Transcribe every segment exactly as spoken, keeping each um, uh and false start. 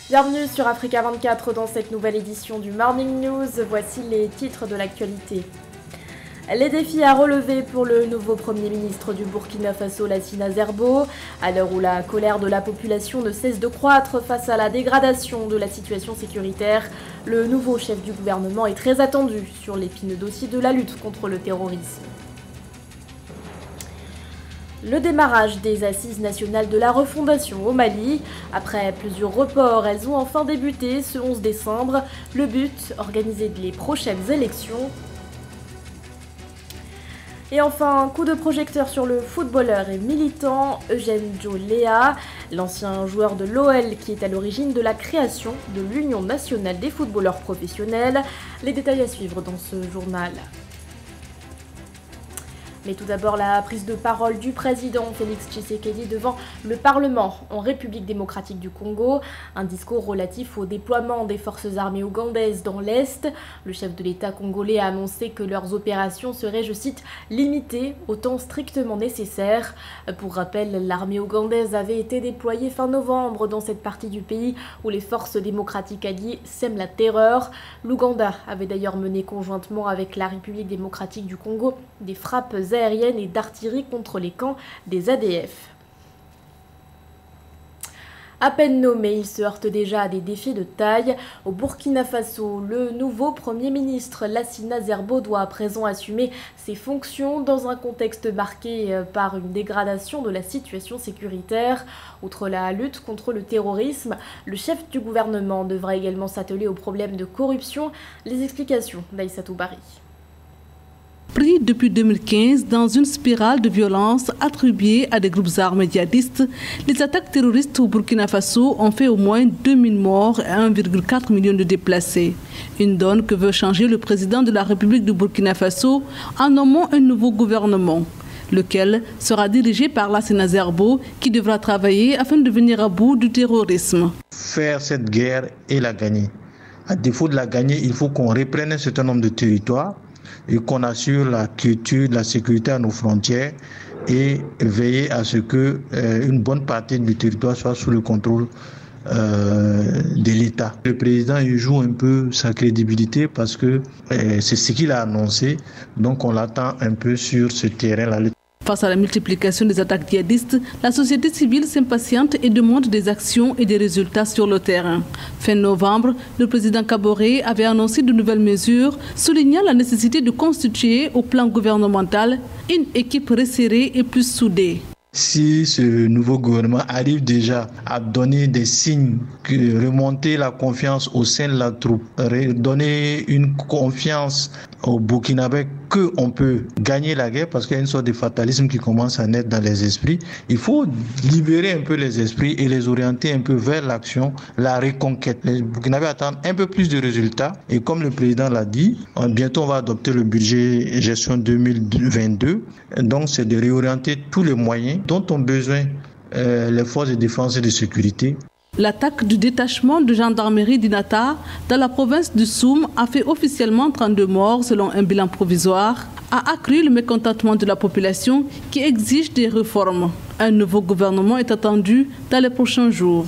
Bienvenue sur Africa vingt-quatre dans cette nouvelle édition du Morning News. Voici les titres de l'actualité. Les défis à relever pour le nouveau Premier ministre du Burkina Faso, Lassina Zerbo. À l'heure où la colère de la population ne cesse de croître face à la dégradation de la situation sécuritaire, le nouveau chef du gouvernement est très attendu sur l'épineux dossier de la lutte contre le terrorisme. Le démarrage des assises nationales de la refondation au Mali. Après plusieurs reports, elles ont enfin débuté ce onze décembre. Le but, organiser les prochaines élections. Et enfin, un coup de projecteur sur le footballeur et militant Eugène Joe Léa, l'ancien joueur de l'O L qui est à l'origine de la création de l'Union nationale des footballeurs professionnels. Les détails à suivre dans ce journal. Mais tout d'abord, la prise de parole du président Félix Tshisekedi devant le Parlement en République démocratique du Congo. Un discours relatif au déploiement des forces armées ougandaises dans l'Est. Le chef de l'État congolais a annoncé que leurs opérations seraient, je cite, limitées au temps strictement nécessaire. Pour rappel, l'armée ougandaise avait été déployée fin novembre dans cette partie du pays où les forces démocratiques alliées sèment la terreur. L'Ouganda avait d'ailleurs mené conjointement avec la République démocratique du Congo des frappes aériennes et d'artillerie contre les camps des A D F. À peine nommé, il se heurte déjà à des défis de taille. Au Burkina Faso, le nouveau Premier ministre Lassina Zerbo doit à présent assumer ses fonctions dans un contexte marqué par une dégradation de la situation sécuritaire. Outre la lutte contre le terrorisme, le chef du gouvernement devra également s'atteler aux problèmes de corruption. Les explications d'Aïssatou Bari. Pris depuis deux mille quinze dans une spirale de violence attribuée à des groupes armés djihadistes, les attaques terroristes au Burkina Faso ont fait au moins deux mille morts et un virgule quatre million de déplacés. Une donne que veut changer le président de la République du Burkina Faso en nommant un nouveau gouvernement, lequel sera dirigé par Lassina Zerbo, qui devra travailler afin de venir à bout du terrorisme. Faire cette guerre et la gagner. À défaut de la gagner, il faut qu'on reprenne un certain nombre de territoires et qu'on assure la quiétude, la sécurité à nos frontières et veiller à ce que euh, une bonne partie du territoire soit sous le contrôle euh, de l'État. Le président il joue un peu sa crédibilité parce que euh, c'est ce qu'il a annoncé, donc on l'attend un peu sur ce terrain-là. Face à la multiplication des attaques djihadistes, la société civile s'impatiente et demande des actions et des résultats sur le terrain. Fin novembre, le président Kaboré avait annoncé de nouvelles mesures, soulignant la nécessité de constituer au plan gouvernemental une équipe resserrée et plus soudée. Si ce nouveau gouvernement arrive déjà à donner des signes, que remonter la confiance au sein de la troupe, donner une confiance aux Burkinabés qu'on peut gagner la guerre, parce qu'il y a une sorte de fatalisme qui commence à naître dans les esprits, il faut libérer un peu les esprits et les orienter un peu vers l'action, la reconquête. Les Burkinabés attendent un peu plus de résultats et comme le président l'a dit, bientôt on va adopter le budget gestion deux mille vingt-deux, donc c'est de réorienter tous les moyens dont ont besoin euh, les forces de défense et de sécurité. L'attaque du détachement de gendarmerie d'Inata dans la province du Soum a fait officiellement trente-deux morts selon un bilan provisoire, a accru le mécontentement de la population qui exige des réformes. Un nouveau gouvernement est attendu dans les prochains jours.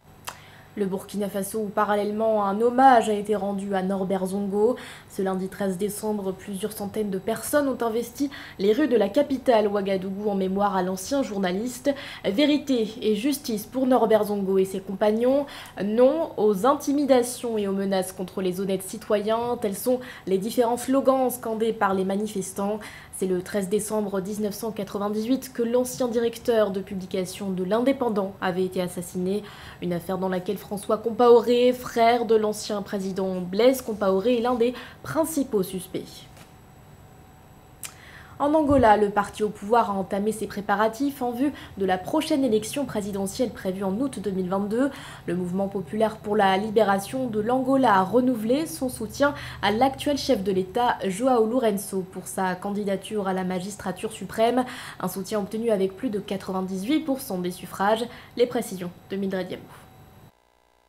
Le Burkina Faso, où parallèlement un hommage a été rendu à Norbert Zongo. Ce lundi treize décembre, plusieurs centaines de personnes ont investi les rues de la capitale Ouagadougou en mémoire à l'ancien journaliste. Vérité et justice pour Norbert Zongo et ses compagnons. Non aux intimidations et aux menaces contre les honnêtes citoyens. Tels sont les différents slogans scandés par les manifestants. C'est le treize décembre mille neuf cent quatre-vingt-dix-huit que l'ancien directeur de publication de l'Indépendant avait été assassiné. Une affaire dans laquelle François Compaoré, frère de l'ancien président Blaise Compaoré, est l'un des principaux suspects. En Angola, le parti au pouvoir a entamé ses préparatifs en vue de la prochaine élection présidentielle prévue en août deux mille vingt-deux. Le mouvement populaire pour la libération de l'Angola a renouvelé son soutien à l'actuel chef de l'État, João Lourenço, pour sa candidature à la magistrature suprême. Un soutien obtenu avec plus de quatre-vingt-dix-huit pour cent des suffrages. Les précisions de Mildred Yamou.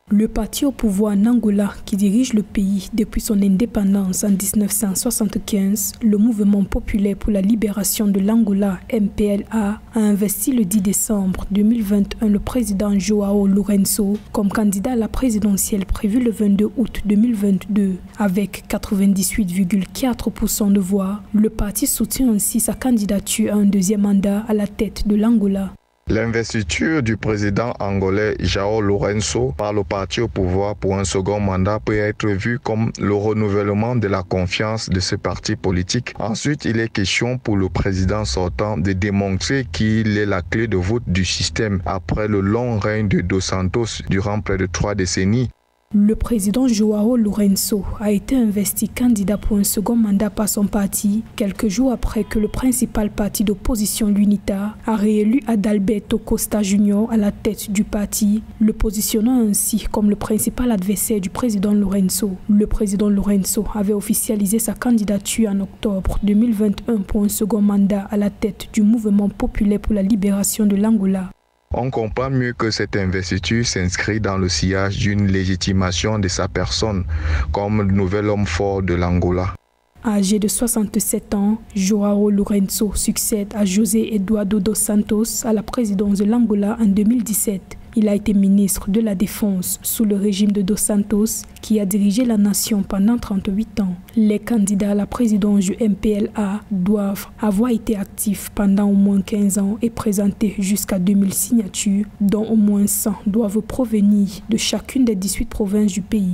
Le parti au pouvoir en Angola, qui dirige le pays depuis son indépendance en mille neuf cent soixante-quinze, le Mouvement populaire pour la libération de l'Angola, M P L A, a investi le dix décembre deux mille vingt et un le président João Lourenço comme candidat à la présidentielle prévue le vingt-deux août deux mille vingt-deux. Avec quatre-vingt-dix-huit virgule quatre pour cent de voix, le parti soutient ainsi sa candidature à un deuxième mandat à la tête de l'Angola. L'investiture du président angolais João Lourenço par le parti au pouvoir pour un second mandat peut être vue comme le renouvellement de la confiance de ce parti politique. Ensuite, il est question pour le président sortant de démontrer qu'il est la clé de voûte du système après le long règne de Dos Santos durant près de trois décennies. Le président João Lourenço a été investi candidat pour un second mandat par son parti, quelques jours après que le principal parti d'opposition, l'UNITA, a réélu Adalberto Costa Junior à la tête du parti, le positionnant ainsi comme le principal adversaire du président Lourenço. Le président Lourenço avait officialisé sa candidature en octobre deux mille vingt et un pour un second mandat à la tête du Mouvement populaire pour la libération de l'Angola. On comprend mieux que cette investiture s'inscrit dans le sillage d'une légitimation de sa personne comme le nouvel homme fort de l'Angola. Âgé de soixante-sept ans, João Lourenço succède à José Eduardo dos Santos à la présidence de l'Angola en deux mille dix-sept. Il a été ministre de la Défense sous le régime de Dos Santos, qui a dirigé la nation pendant trente-huit ans. Les candidats à la présidence du M P L A doivent avoir été actifs pendant au moins quinze ans et présenter jusqu'à deux mille signatures, dont au moins cent doivent provenir de chacune des dix-huit provinces du pays.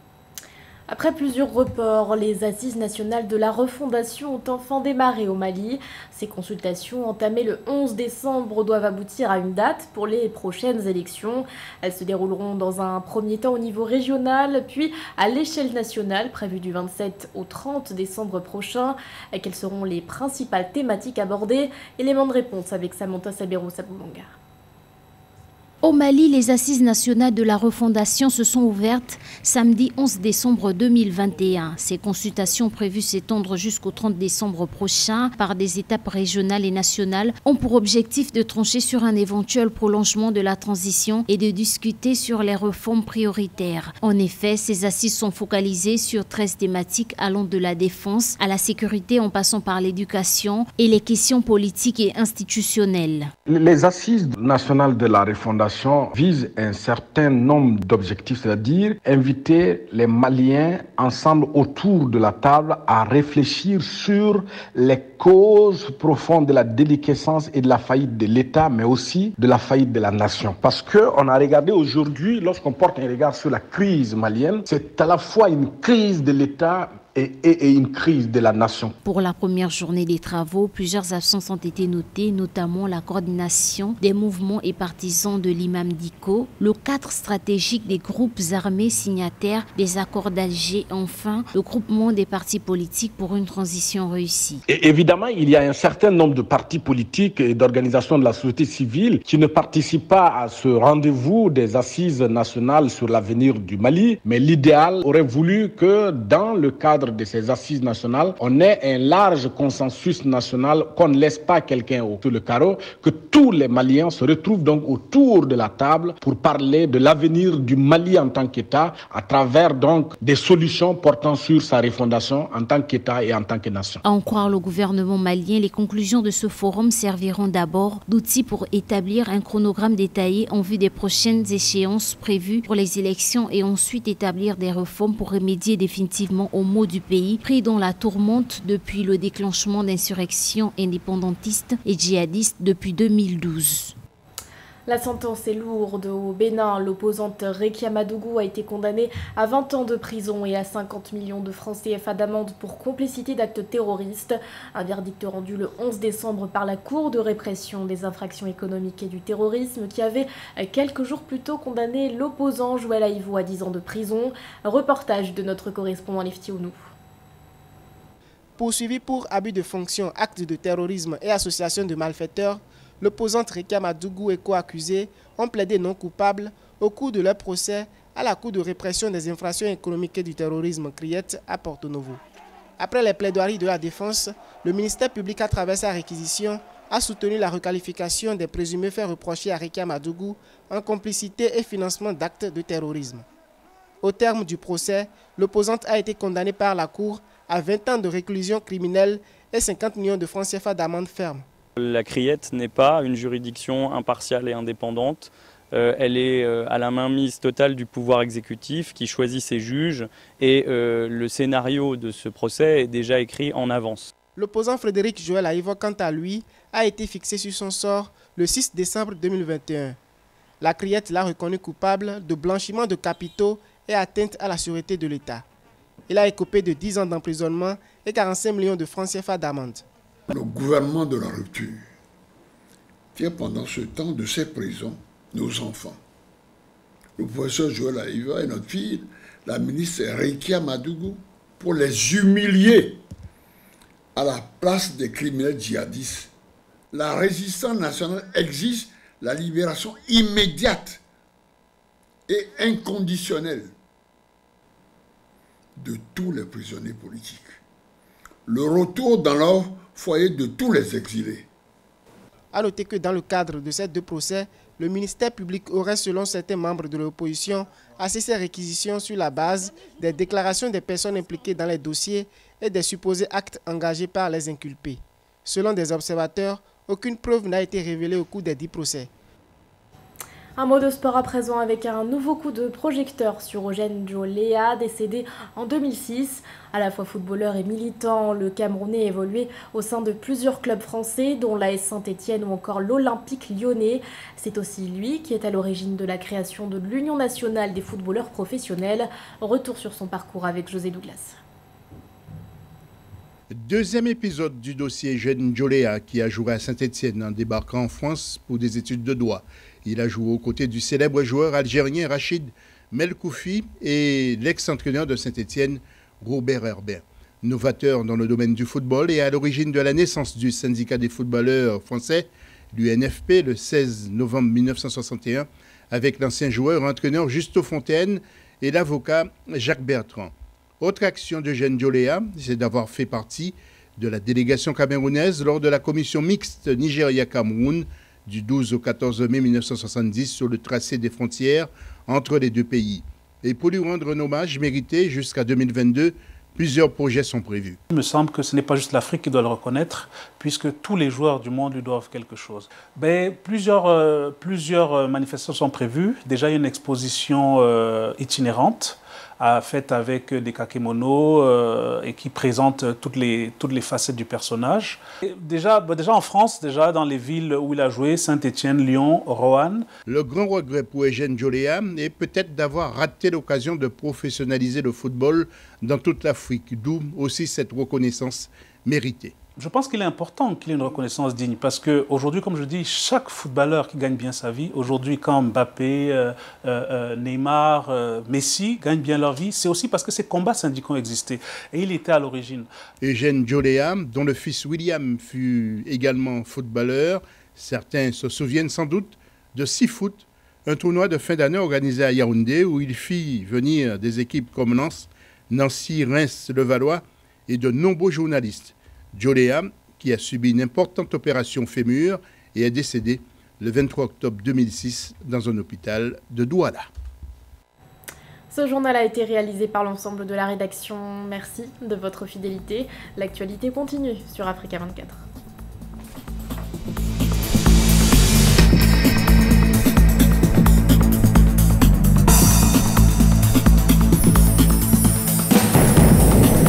Après plusieurs reports, les assises nationales de la refondation ont enfin démarré au Mali. Ces consultations entamées le onze décembre doivent aboutir à une date pour les prochaines élections. Elles se dérouleront dans un premier temps au niveau régional, puis à l'échelle nationale, prévue du vingt-sept au trente décembre prochain. Quelles seront les principales thématiques abordées? Élément de réponse avec Samantha Sabero Saboumanga. Au Mali, les assises nationales de la refondation se sont ouvertes samedi onze décembre deux mille vingt et un. Ces consultations prévues s'étendre jusqu'au trente décembre prochain par des étapes régionales et nationales ont pour objectif de trancher sur un éventuel prolongement de la transition et de discuter sur les réformes prioritaires. En effet, ces assises sont focalisées sur treize thématiques allant de la défense à la sécurité en passant par l'éducation et les questions politiques et institutionnelles. Les assises nationales de la refondation vise un certain nombre d'objectifs, c'est-à-dire inviter les Maliens ensemble autour de la table à réfléchir sur les causes profondes de la déliquescence et de la faillite de l'État, mais aussi de la faillite de la nation. Parce qu'on a regardé aujourd'hui, lorsqu'on porte un regard sur la crise malienne, c'est à la fois une crise de l'État Et, et, et une crise de la nation. Pour la première journée des travaux, plusieurs absences ont été notées, notamment la coordination des mouvements et partisans de l'imam Diko, le cadre stratégique des groupes armés signataires des accords d'Alger, enfin le groupement des partis politiques pour une transition réussie. Et évidemment, il y a un certain nombre de partis politiques et d'organisations de la société civile qui ne participent pas à ce rendez-vous des assises nationales sur l'avenir du Mali, mais l'idéal aurait voulu que dans le cadre de ces assises nationales, on ait un large consensus national, qu'on ne laisse pas quelqu'un sur le carreau, que tous les Maliens se retrouvent donc autour de la table pour parler de l'avenir du Mali en tant qu'État, à travers donc des solutions portant sur sa refondation en tant qu'État et en tant que nation. À en croire le gouvernement malien, les conclusions de ce forum serviront d'abord d'outils pour établir un chronogramme détaillé en vue des prochaines échéances prévues pour les élections et ensuite établir des réformes pour remédier définitivement aux maux du pays, pris dans la tourmente depuis le déclenchement d'insurrections indépendantistes et djihadistes depuis deux mille douze. La sentence est lourde. Au Bénin, l'opposante Rekia Madougou a été condamnée à vingt ans de prison et à cinquante millions de francs C F A d'amende pour complicité d'actes terroristes. Un verdict rendu le onze décembre par la Cour de répression des infractions économiques et du terrorisme qui avait quelques jours plus tôt condamné l'opposant Joël Aïvou à dix ans de prison. Un reportage de notre correspondant Lefti Ounou. Poursuivi pour abus de fonction, actes de terrorisme et association de malfaiteurs, l'opposante Rekia Madougou et co-accusés ont plaidé non coupables au cours de leur procès à la Cour de répression des infractions économiques et du terrorisme Criette à Porto Novo. Après les plaidoiries de la défense, le ministère public à travers sa réquisition a soutenu la requalification des présumés faits reprocher à Rekia Madougou en complicité et financement d'actes de terrorisme. Au terme du procès, l'opposante a été condamnée par la Cour à vingt ans de réclusion criminelle et cinquante millions de francs C F A d'amende ferme. La Criette n'est pas une juridiction impartiale et indépendante. Euh, elle est euh, à la mainmise totale du pouvoir exécutif qui choisit ses juges et euh, le scénario de ce procès est déjà écrit en avance. L'opposant Frédéric Joël Aïvo, quant à lui, a été fixé sur son sort le six décembre deux mille vingt et un. La Criette l'a reconnu coupable de blanchiment de capitaux et atteinte à la sûreté de l'État. Il a écopé de dix ans d'emprisonnement et quarante-cinq millions de francs C F A d'amende. Le gouvernement de la rupture tient pendant ce temps de ses prisons nos enfants. Le professeur Joël Aïva et notre fille, la ministre Rekia Madougou, pour les humilier à la place des criminels djihadistes. La résistance nationale exige la libération immédiate et inconditionnelle de tous les prisonniers politiques. Le retour dans leur foyer de tous les exilés. A noter que dans le cadre de ces deux procès, le ministère public aurait, selon certains membres de l'opposition, assez ces réquisitions sur la base des déclarations des personnes impliquées dans les dossiers et des supposés actes engagés par les inculpés. Selon des observateurs, aucune preuve n'a été révélée au cours des dix procès. Un mot de sport à présent avec un nouveau coup de projecteur sur Eugène Djolea, décédé en deux mille six. À la fois footballeur et militant, le Camerounais évoluait au sein de plusieurs clubs français, dont l'A S Saint-Étienne ou encore l'Olympique lyonnais. C'est aussi lui qui est à l'origine de la création de l'Union nationale des footballeurs professionnels. Retour sur son parcours avec José Douglas. Deuxième épisode du dossier Eugène Djolea, qui a joué à Saint-Étienne en débarquant en France pour des études de droit. Il a joué aux côtés du célèbre joueur algérien Rachid Melkoufi et l'ex-entraîneur de Saint-Étienne, Robert Herbert. Novateur dans le domaine du football et à l'origine de la naissance du syndicat des footballeurs français, l'U N F P, le seize novembre mille neuf cent soixante et un, avec l'ancien joueur-entraîneur Justo Fontaine et l'avocat Jacques Bertrand. Autre action d'Eugène Djolea, c'est d'avoir fait partie de la délégation camerounaise lors de la commission mixte Nigeria-Cameroun du douze au quatorze mai mille neuf cent soixante-dix sur le tracé des frontières entre les deux pays. Et pour lui rendre un hommage mérité jusqu'à deux mille vingt-deux, plusieurs projets sont prévus. Il me semble que ce n'est pas juste l'Afrique qui doit le reconnaître, puisque tous les joueurs du monde lui doivent quelque chose. Ben, plusieurs, euh, plusieurs manifestations sont prévues. Déjà, il y a une exposition euh, itinérante faite avec des kakémonos euh, et qui présente toutes les, toutes les facettes du personnage. Et déjà, bah déjà en France, déjà dans les villes où il a joué, Saint-Étienne, Lyon, Roanne. Le grand regret pour Eugène Djolea est peut-être d'avoir raté l'occasion de professionnaliser le football dans toute l'Afrique, d'où aussi cette reconnaissance méritée. Je pense qu'il est important qu'il y ait une reconnaissance digne parce qu'aujourd'hui, comme je dis, chaque footballeur qui gagne bien sa vie, aujourd'hui quand Mbappé, euh, euh, Neymar, euh, Messi gagnent bien leur vie, c'est aussi parce que ces combats syndicaux existaient et il était à l'origine. Eugène Djolea, dont le fils William fut également footballeur, certains se souviennent sans doute de Six Foot, un tournoi de fin d'année organisé à Yaoundé où il fit venir des équipes comme Lens, Nancy, Reims, Levallois et de nombreux journalistes. Djolea, qui a subi une importante opération fémur et est décédé le vingt-trois octobre deux mille six dans un hôpital de Douala. Ce journal a été réalisé par l'ensemble de la rédaction. Merci de votre fidélité. L'actualité continue sur Africa vingt-quatre.